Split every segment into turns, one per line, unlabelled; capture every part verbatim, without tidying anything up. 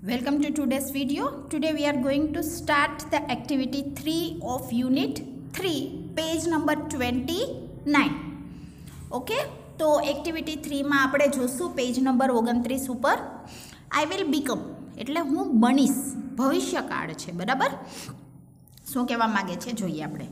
Welcome to today's video. Today we are going to start the activity three of unit three, page number twenty-nine. Okay, તો activity three માં આપણે જોશું page number ઓગણત્રીસ ઉપર. I will become એટલે હું બનીશ, ભવિષ્યકાળ છે, બરાબર? શું કહેવા માંગે છે જોઈએ આપણે.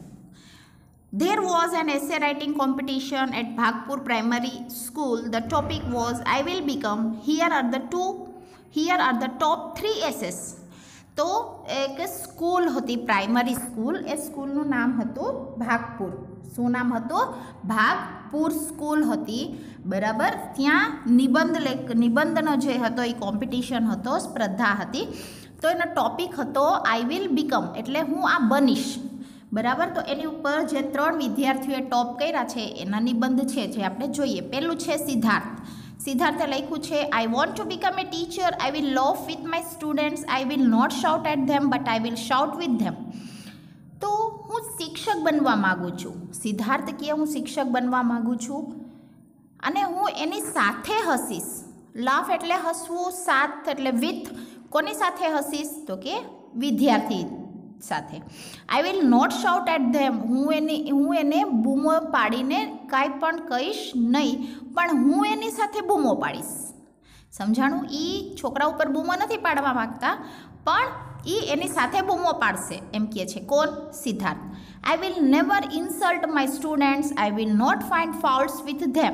There was an essay writing competition at Bhagpur Primary School. The topic was I will become. Here are the two Here are the top three essays. તો એક સ્કૂલ હતી, પ્રાઇમરી સ્કૂલ. એ સ્કૂલનું નામ હતું ભાગપુર. શું નામ હતું? ભાગપુર સ્કૂલ હતી, બરાબર. ત્યાં નિબંધ લેખ નિબંધનો જે હતો એ કોમ્પિટિશન હતો, સ્પર્ધા હતી. તો એનો ટોપિક હતો આઈ વિલ બીકમ, એટલે હું આ બનીશ, બરાબર. તો એની ઉપર જે ત્રણ વિદ્યાર્થીઓએ ટોપ કર્યા છે એના નિબંધ છે જે આપણે જોઈએ. પહેલું છે સિદ્ધાર્થ. સિદ્ધાર્થે લખ્યું છે I want to become a teacher. I will love with my students. I will not shout at them but I will shout with them. તો હું શિક્ષક બનવા માગું છું. સિદ્ધાર્થ કહે હું શિક્ષક બનવા માગું છું અને હું એની સાથે હસીશ. લાફ એટલે હસવું, સાથ એટલે વિથ. કોની સાથે હસીશ? તો કે વિદ્યાર્થી સાથે. I will not shout at them. હું એની હું એને બૂમો પાડીને કાંઈ પણ કહીશ નહીં, પણ હું એની સાથે બૂમો પાડીશ. સમજાણું? એ છોકરા ઉપર બૂમો નથી પાડવા માગતા, પણ એ એની સાથે બૂમો પાડશે એમ કહે છે. કોણ? Siddharth. I will never insult my students. I will not find faults with them.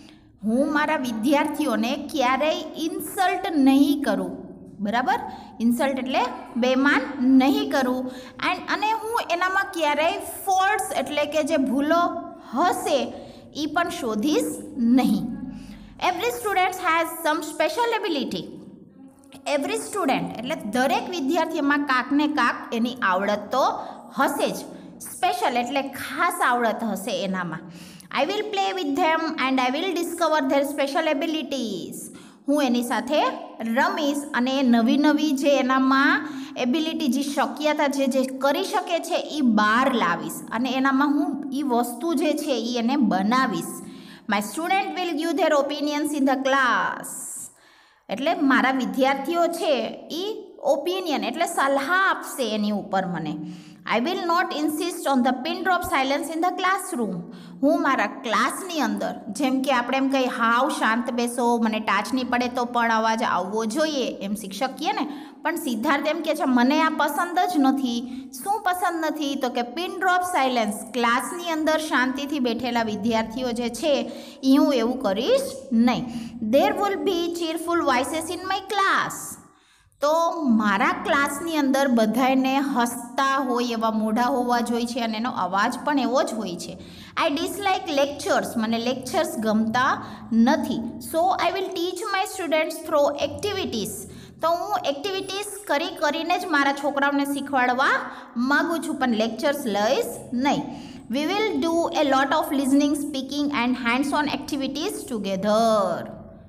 હું મારા વિદ્યાર્થીઓને ક્યારેય ઇન્સલ્ટ નહીં કરું, બરાબર. ઇન્સલ્ટ એટલે બેમાન નહીં કરું. એન્ડ અને હું એનામાં ક્યારેય ફોલ્ટ્સ એટલે કે જે ભૂલો હશે એ પણ શોધીશ નહીં. Every student has some special ability. Every student એટલે દરેક વિદ્યાર્થીમાં કાંક ને કાંક એની આવડત તો હશે જ. સ્પેશિયલ એટલે ખાસ આવડત હશે એનામાં. I will play with them and I will discover their special abilities. હું એની સાથે રમીશ અને નવી નવી જે એનામાં એબિલિટી, જે શક્યતા જે જે કરી શકે છે એ બહાર લાવીશ અને એનામાં હું એ વસ્તુ જે છે એ એને બનાવીશ. My student will give their opinions in the class. એટલે મારા વિદ્યાર્થીઓ છે એ ઓપિનિયન એટલે સલાહ આપશે એની ઉપર મને. I will not insist on the pin drop silence in the classroom. હું મારા ક્લાસની અંદર જેમ કે આપણે એમ કહીએ હાવ શાંત બેસો, મને ટાચ નહીં પડે તો પણ અવાજ આવવો જોઈએ એમ શિક્ષક કહે ને, પણ સિદ્ધાર્થ એમ કહે છે મને આ પસંદ જ નથી. શું પસંદ નથી? તો કે પિન ડ્રોપ સાયલન્સ. ક્લાસની અંદર શાંતિથી બેઠેલા વિદ્યાર્થીઓ જે છે એ હું એવું કરીશ નહીં. There will be cheerful voices in my class. તો મારા ક્લાસની અંદર બધાને હસતા હોય એવા મોઢા હોવા જોઈએ છે અને એનો અવાજ પણ એવો જ હોય છે. I dislike lectures. મને લેક્ચર્સ ગમતા નથી. So I will teach my students through activities. તો હું એક્ટિવિટીઝ કરી કરીને જ મારા છોકરાઓને શીખવાડવા માગું છું, પણ લેક્ચર્સ લઈશ નહીં. We will do a lot of listening, speaking and hands on activities together.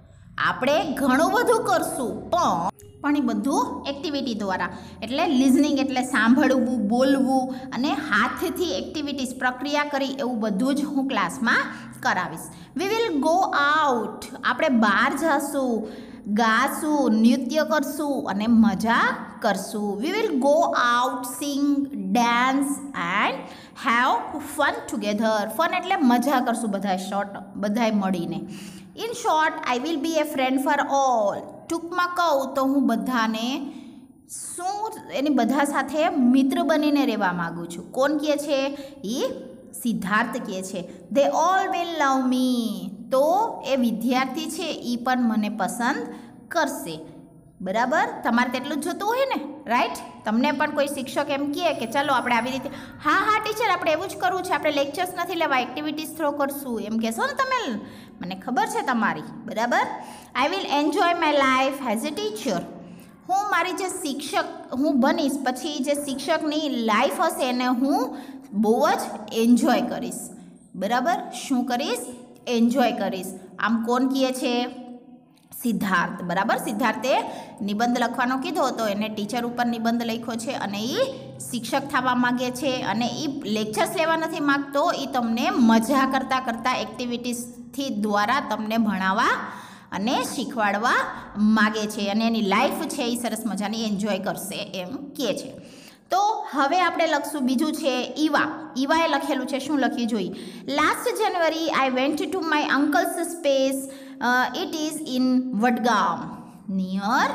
આપણે ઘણું બધું કરશું પણ પણ એ બધું એક્ટિવિટી દ્વારા. એટલે લિઝનિંગ એટલે સાંભળવું, બોલવું અને હાથથી એક્ટિવિટીઝ પ્રક્રિયા કરી એવું બધું જ હું ક્લાસમાં કરાવીશ. We will go out. આપણે બહાર જશું, ગાશું, નૃત્ય કરશું અને મજા કરશું. We will go out, sing, dance and have fun together. Fun એટલે મજા કરશું બધા શોર્ટ બધાય મળીને. In short I will be a friend for all. ટૂંકમાં કહું તો હું બધાને શું એની બધા સાથે મિત્ર બનીને રહેવા માગું છું. કોણ કહે છે? એ સિદ્ધાર્થ કહે છે. They all will love me. તો એ વિદ્યાર્થી છે એ પણ મને પસંદ કરશે, બરાબર. તમારે તેટલું જ જોતું હોય ને, રાઈટ? તમને પણ કોઈ શિક્ષક એમ કહે કે ચાલો આપણે આવી રીતે, હા હા ટીચર આપણે એવું જ કરવું છે, આપણે લેક્ચર્સ નથી લેવા, એક્ટિવિટીઝ થ્રો કરશું એમ કહેશો ને તમે, મને ખબર છે તમારી, બરાબર. I will enjoy my life as a teacher. હું મારી જે શિક્ષક હું બનીશ પછી જે શિક્ષકની લાઈફ હશે એને હું બહુ જ એન્જોય કરીશ, બરાબર. શું કરીશ? એન્જોય કરીશ. આમ કોણ કહે છે? સિદ્ધાર્થ, બરાબર. સિદ્ધાર્થે નિબંધ લખવાનો કીધો હતો, એને ટીચર ઉપર નિબંધ લખ્યો છે અને એ શિક્ષક થવા માગે છે અને એ લેક્ચર્સ લેવા નથી માગતો. એ તમને મજા કરતાં કરતાં એક્ટિવિટીઝથી દ્વારા તમને ભણાવવા અને શીખવાડવા માગે છે અને એની લાઈફ છે એ સરસ મજાની એન્જોય કરશે એમ કહે છે. તો હવે આપણે લખશું બીજું છે ઈવા. ઈવાએ લખેલું છે, શું લખ્યું જોઈએ. Last January I went to my uncle's space, it is in Vadgam near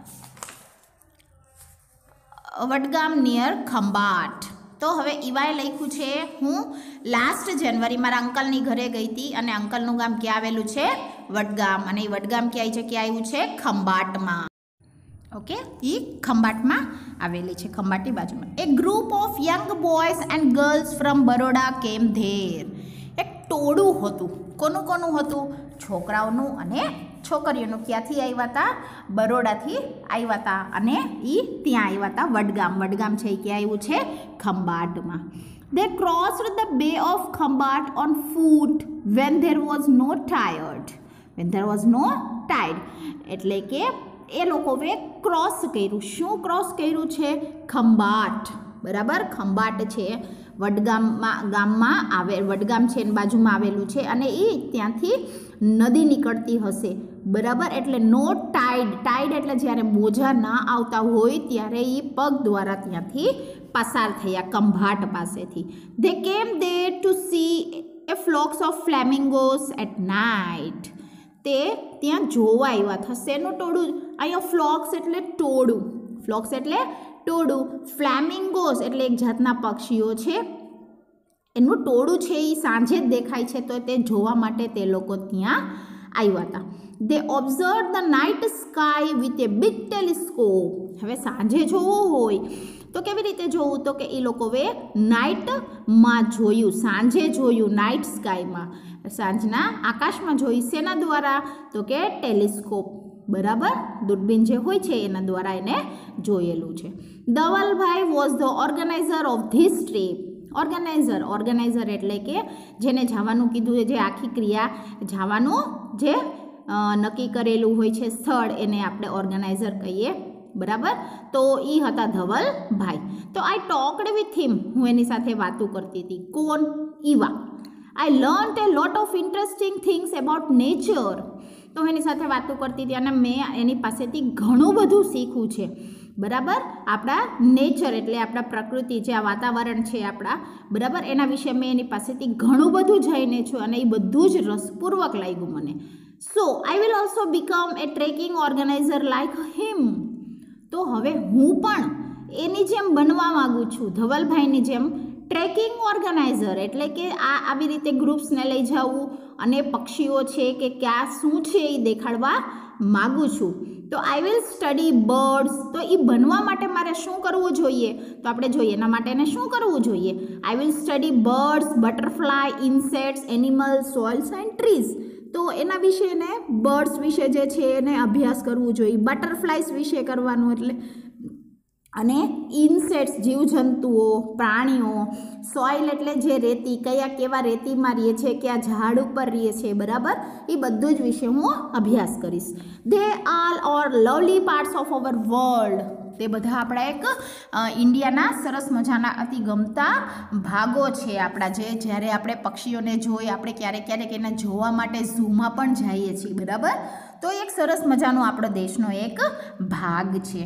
Vadgam near Khambhat. તો હવે ઈવાએ લખ્યું છે હું લાસ્ટ જાન્યુઆરી મારા અંકલની ઘરે ગઈ હતી અને અંકલનું ગામ ક્યાં આવેલું છે? વડગામ. અને એ વડગામ ક્યાંય છે, ક્યાં આવ્યું છે? ખંભાટમાં. ઓકે, એ ખંભાટમાં આવેલી છે, ખંભાટની બાજુમાં. A group of young boys and girls from Baroda came there. એક ટોળું હતું. કોનું કોનું હતું? છોકરાઓનું અને છોકરીઓનું. ક્યાંથી આવ્યા હતા? બરોડાથી આવ્યા હતા અને એ ત્યાં આવ્યા હતા વડગામ. વડગામ છે એ ક્યાં આવ્યું છે? ખંભાટમાં. They crossed the bay of Khambat on foot when there was no tide. When there was no tide. એટલે કે એ લોકોએ ક્રોસ કર્યું. શું ક્રોસ કર્યું છે? ખંભાટ. બરાબર, ખંભાટ છે વડગામમાં ગામમાં આવે, વડગામ છે એની બાજુમાં આવેલું છે અને એ ત્યાંથી નદી નીકળતી હશે. બરાબર, એટલે નો ટાઈડ. ટાઈડ એટલે જ્યારે મોજા ના આવતા હોય ત્યારે એ પગ દ્વારા ત્યાંથી પસાર થયા ખંભાટ પાસેથી. They came there to see a flocks of flamingos at night. તે ત્યાં જોવા આવ્યા હતા. શેનું ટોળું? અહીંયા ફ્લોક્સ એટલે ટોળું. ફ્લોક્સ એટલે ટોળું. ફ્લેમિંગોસ એટલે એક જાતના પક્ષીઓ છે, એનું ટોળું છે એ સાંજે જ દેખાય છે, તો તે જોવા માટે તે લોકો ત્યાં આવ્યા હતા. They observed the night sky with a big telescope. હવે સાંજે જોવું હોય તો કેવી રીતે જોવું? તો કે એ લોકોએ નાઇટમાં જોયું, સાંજે જોયું, નાઇટ સ્કાયમાં, સાંજના આકાશમાં જોયું. શેના દ્વારા? તો કે ટેલિસ્કોપ. બરાબર, દૂરબીન જે હોય છે એના દ્વારા એને જોયેલું છે. Dhavalbhai was the organizer of this trip. Organizer organizer એટલે કે જેને જવાનું કીધું, જે આખી ક્રિયા જવાનું જે નક્કી કરેલું હોય છે સ્થળ, એને આપણે ઓર્ગેનાઇઝર કહીએ. બરાબર, તો એ હતા ધવલભાઈ. તો આઈ ટોકડ વિથ હિમ. હું એની સાથે વાતો કરતી હતી. કોણ? Iva. I learnt a lot of interesting things about nature. તો એની સાથે વાતો કરતી હતી અને મેં એની પાસેથી ઘણું બધું શીખવું છે. બરાબર, આપણા નેચર એટલે આપણા પ્રકૃતિ, જે આ વાતાવરણ છે આપણા, બરાબર, એના વિશે મેં એની પાસેથી ઘણું બધું જાણીને છું અને એ બધું જ રસપૂર્વક લાગ્યું મને. So I will also become a trekking organizer like him. તો હવે હું પણ એની જેમ બનવા માગું છું, ધવલભાઈની જેમ ટ્રેકિંગ ઓર્ગેનાઇઝર. એટલે કે આ આવી રીતે ગ્રુપ્સને લઈ જવું અને પક્ષીઓ છે કે ક્યાં શું છે એ દેખાડવા માગું છું. તો આઈ વિલ સ્ટડી બર્ડ્સ. તો એ બનવા માટે મારે શું કરવું જોઈએ? તો આપણે જોઈએ એના માટે એને શું કરવું જોઈએ? I will study birds, butterfly, insects, animals, soils and trees. તો એના વિશે એને બર્ડ્સ વિશે જે છે એને અભ્યાસ કરવું જોઈએ, બટરફ્લાયસ વિશે કરવાનું, એટલે અને ઇન્સેક્ટ્સ જીવજંતુઓ, પ્રાણીઓ, સોઇલ એટલે જે રેતી, કયા કેવા રેતીમાં રહીએ છે, કયા ઝાડ ઉપર રહીએ છે, બરાબર, એ બધું જ વિશે હું અભ્યાસ કરીશ. They are or lovely parts of our world. તે બધા આપણા એક ઇન્ડિયાના સરસ મજાના અતિ ગમતા ભાગો છે આપણા, જે જ્યારે આપણે પક્ષીઓને જોઈ, આપણે ક્યારેક ક્યારેક એને જોવા માટે ઝૂમાં પણ જઈએ છીએ. બરાબર, તો એક સરસ મજાનો આપણો દેશનો એક ભાગ છે.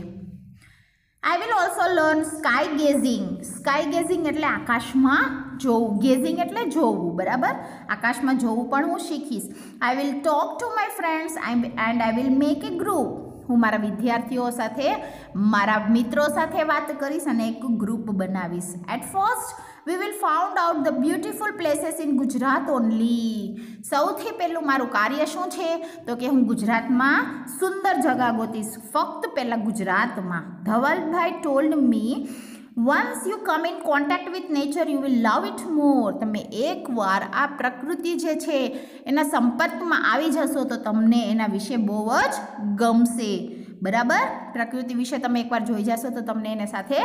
I will also learn sky gazing. Sky gazing એટલે આકાશમાં જોવું, ગેઝિંગ એટલે જોવું. બરાબર, આકાશમાં જોવું પણ હું શીખીશ. I will talk to my friends and I will make a group. હું મારા વિદ્યાર્થીઓ સાથે, મારા મિત્રો સાથે વાત કરીશ અને એક ગ્રુપ બનાવીશ. At first we will found out the beautiful places in Gujarat only. સૌથી પહેલું મારું કાર્ય શું છે? તો કે હું ગુજરાતમાં સુંદર જગા ગોતીશ, ફક્ત પહેલાં ગુજરાતમાં. Dhavalbhai told me once you come in contact with nature you will love it more. તમે એકવાર આ પ્રકૃતિ જે છે એના સંપર્કમાં આવી જશો તો તમને એના વિશે બહુ જ ગમશે. બરાબર, પ્રકૃતિ વિશે તમે એકવાર જોઈ જશો તો તમને એના સાથે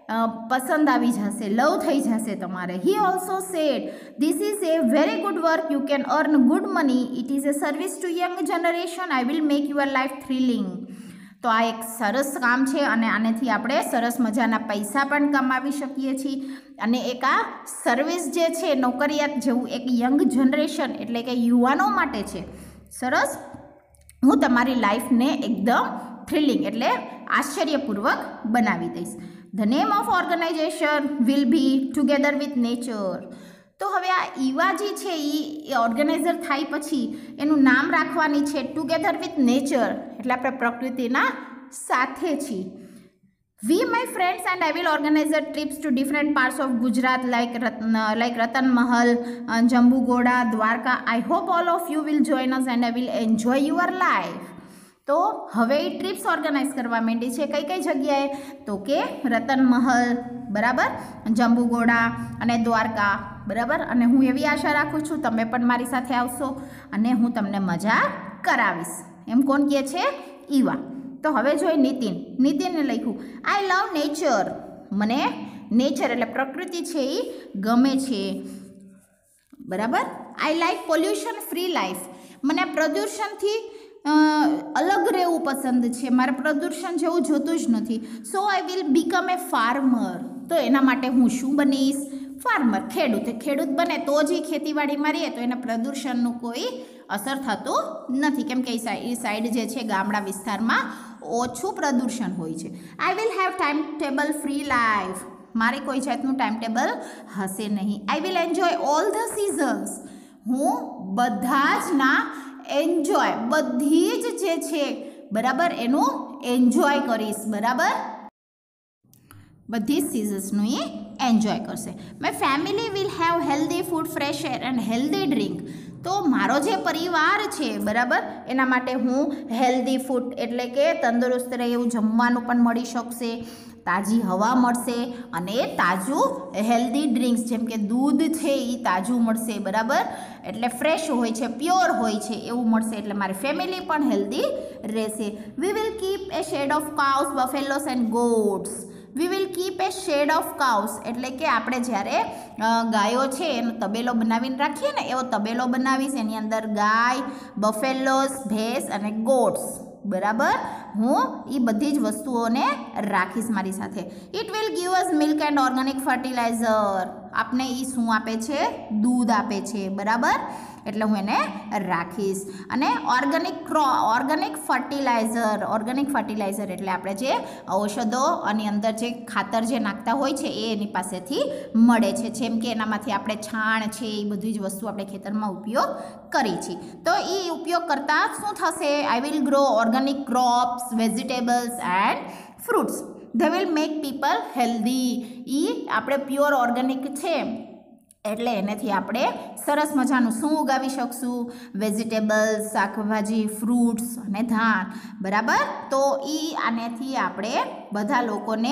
પસંદ આવી જશે, લવ થઈ જશે તમારે. He also said this is a very good work, you can earn good money, it is a service to young generation, I will make your life thrilling. તો આ એક સરસ કામ છે અને આનેથી આપણે સરસ મજાના પૈસા પણ કમાવી શકીએ છીએ અને એક આ સર્વિસ જે છે નોકરિયાત જેવું એક યંગ જનરેશન એટલે કે યુવાનો માટે છે. સરસ હું તમારી લાઈફને એકદમ થ્રિલિંગ એટલે આશ્ચર્યપૂર્વક બનાવી દઈશ. The name of organization will be together with nature. તો હવે આ ઈવા જે છે એ ઓર્ગેનાઇઝર થાય પછી એનું નામ રાખવાની છે ટુગેધર વિથ નેચર, એટલે આપણે પ્રકૃતિના સાથે છીએ. We my friends and I will organize a trips to different parts of Gujarat like Ratna like Ratan Mahal, Jambughoda, Dwarka. I hope all of you will join us and I will enjoy your life. તો હવે એ TRIPS organise કરવા માંડી છે. કઈ કઈ જગ્યાએ? તો કે રતન મહલ, બરાબર, જંબુગોડા અને દ્વારકા, બરાબર. અને હું એવી આશા રાખું છું તમે પણ મારી સાથે આવશો અને હું તમને મજા કરાવીશ. એમ કોણ કહે છે? ઈવા. તો હવે જોઈ નીતિન. નીતિને લખ્યું આઈ લવ નેચર. મને નેચર એટલે પ્રકૃતિ છે એ ગમે છે, બરાબર. I like pollution free life. મને પ્રદૂષણથી અલગ રહેવું પસંદ છે, મારે પ્રદૂષણ જેવું જોતું જ નથી. So I will become a farmer. તો એના માટે હું શું બનીશ? ફાર્મર, ખેડૂત. ખેડૂત બને તો જ એ ખેતીવાડીમાં રહીએ તો એને પ્રદૂષણનું કોઈ અસર થતું નથી, કેમ કે એ સાઈડ જે છે ગામડા વિસ્તારમાં ઓછું પ્રદૂષણ હોય છે. I will have time table free life. મારે કોઈ જાતનું ટાઈમ ટેબલ હશે નહીં. I will enjoy all the seasons. હું બધા જ ના એન્જોય, બધી જ જે છે, બરાબર, એનું એન્જોય કરીશ, બરાબર. બધી જ સિઝન્સનું એ એન્જોય કરશે. My family will have healthy food, fresh air and healthy drink. તો મારો જે પરિવાર છે, બરાબર, એના માટે હું હેલ્ધી ફૂડ એટલે કે તંદુરસ્ત રહે એવું જમવાનું પણ મળી શકશે, તાજી હવા મળશે અને તાજું હેલ્ધી ડ્રિંક્સ જેમ કે દૂધ છે એ તાજું મળશે, બરાબર. એટલે ફ્રેશ હોય છે, પ્યોર હોય છે એવું મળશે, એટલે મારી ફેમિલી પણ હેલ્ધી રહેશે. We will keep a shed of cows, buffaloes and goats. We will keep a shed of cows એટલે કે આપણે જ્યારે ગાયો છે એનો તબેલો બનાવીને રાખીએ ને એવો તબેલો બનાવીશ. એની અંદર ગાય, બફેલોસ, ભેંસ અને ગોટ્સ, બરાબર, હું એ બધી જ વસ્તુઓને રાખીશ મારી સાથે. It will give us milk and organic fertilizer. આપને એ શું આપે છે? દૂધ આપે છે, બરાબર. એટલે હું એને રાખીશ. અને organic crow organic fertilizer. Organic fertilizer એટલે આપણે જે ઔષધો અને અંદર જે ખાતર જે નાખતા હોય છે એ એની પાસેથી મળે છે, જેમ કે એનામાંથી આપણે છાણ છે એ બધી જ વસ્તુ આપણે ખેતરમાં ઉપયોગ કરી છે. તો એ ઉપયોગ કરતાં શું થશે? I will grow organic crops, vegetables and fruits. They will make people healthy. એ આપણે પ્યોર ઓર્ગેનિક છે એટલે એનાથી આપણે સરસ મજાનું શું ઉગાવી શકશું? વેજીટેબલ્સ, શાકભાજી, ફ્રૂટ્સ અને ધાન, બરાબર. તો એ આનેથી આપણે બધા લોકોને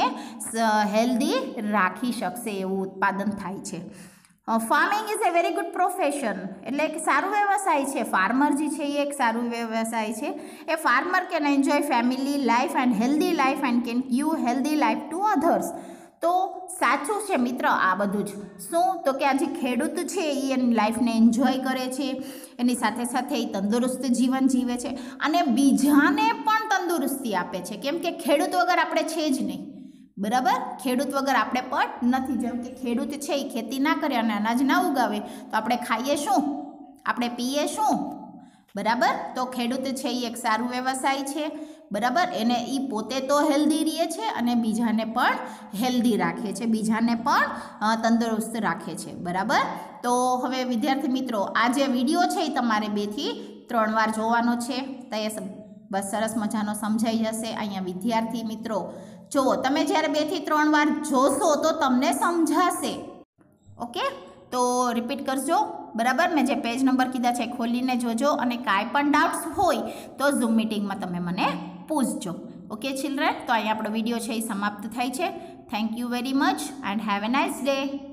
હેલ્ધી રાખી શકશે એવું ઉત્પાદન થાય છે. Farming is a very good profession એટલે એક સારું વ્યવસાય છે. ફાર્મર જે છે એ એક સારું વ્યવસાય છે. A farmer can enjoy family life and healthy life and can give healthy life to others. તો સાચું છે મિત્ર આ બધું જ. શું? તો કે આ જે ખેડૂત છે એ એની લાઈફને એન્જોય કરે છે, એની સાથે સાથે એ તંદુરસ્ત જીવન જીવે છે અને બીજાને પણ તંદુરસ્તી આપે છે, કેમ કે ખેડૂત વગર આપણે છે જ નહીં, બરાબર. ખેડૂત વગર આપણે પણ નથી. જેમ કે ખેડૂત છે એ ખેતી ના કરે અને અનાજ ના ઉગાવે તો આપણે ખાઈએ શું? આપણે પીએ શું? બરાબર. તો ખેડૂત છે એ એક સારું વ્યવસાય છે, બરાબર. એને એ પોતે તો હેલ્ધી રહે છે અને બીજાને પણ હેલ્ધી રાખે છે, બીજાને પણ તંદુરસ્ત રાખે છે, બરાબર. તો હવે વિદ્યાર્થી મિત્રો આ જે વિડીયો છે એ તમારે બેથી ત્રણ વાર જોવાનો છે. તો એ બસ સરસ મજાનો સમજાઈ જશે. અહીંયા વિદ્યાર્થી મિત્રો જુઓ, તમે જ્યારે બેથી ત્રણ વાર જોશો તો તમને સમજાશે. ઓકે, તો રિપીટ કરજો, બરાબર. મેં જે પેજ નંબર કીધા છે ખોલીને જોજો અને કાંઈ પણ ડાઉટ્સ હોય તો ઝૂમ મિટિંગમાં તમે મને પૂછજો. ઓકે ચિલ્ડ્રન, તો અહીંયા આપણો વિડીયો છે એ સમાપ્ત થાય છે. Thank you very much and have a nice day.